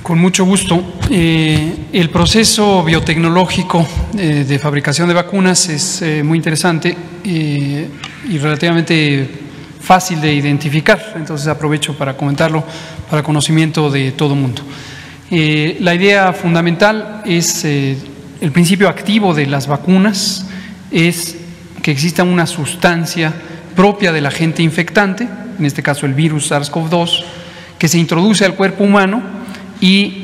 Con mucho gusto. El proceso biotecnológico de fabricación de vacunas es muy interesante y relativamente fácil de identificar, entonces aprovecho para comentarlo para conocimiento de todo mundo. La idea fundamental es el principio activo de las vacunas es que exista una sustancia propia del agente infectante, en este caso el virus SARS-CoV-2, que se introduce al cuerpo humano y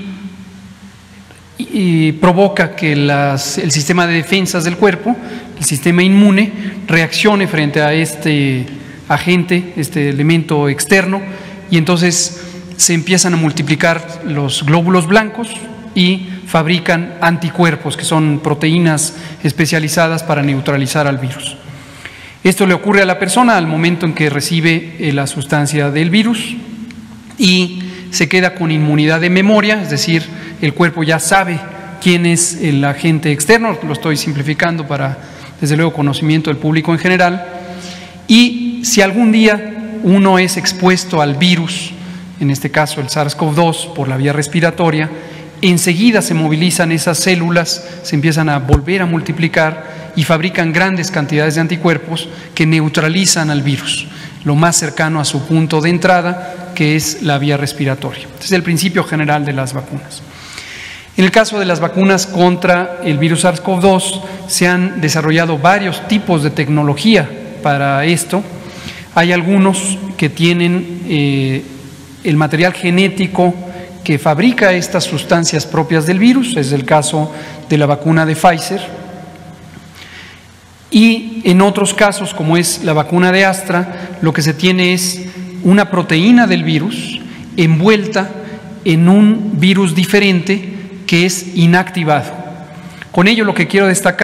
provoca que el sistema de defensas del cuerpo, el sistema inmune, reaccione frente a este agente, este elemento externo, y entonces se empiezan a multiplicar los glóbulos blancos y fabrican anticuerpos, que son proteínas especializadas para neutralizar al virus. Esto le ocurre a la persona al momento en que recibe la sustancia del virus y se queda con inmunidad de memoria, es decir, el cuerpo ya sabe quién es el agente externo, lo estoy simplificando para, desde luego, conocimiento del público en general, y si algún día uno es expuesto al virus, en este caso el SARS-CoV-2 por la vía respiratoria, enseguida se movilizan esas células, se empiezan a volver a multiplicar y fabrican grandes cantidades de anticuerpos que neutralizan al virus, lo más cercano a su punto de entrada, que es la vía respiratoria. Este es el principio general de las vacunas. En el caso de las vacunas contra el virus SARS-CoV-2, se han desarrollado varios tipos de tecnología para esto. Hay algunos que tienen el material genético que fabrica estas sustancias propias del virus, es el caso de la vacuna de Pfizer, y en otros casos, como es la vacuna de Astra, lo que se tiene es una proteína del virus envuelta en un virus diferente que es inactivado. Con ello lo que quiero destacar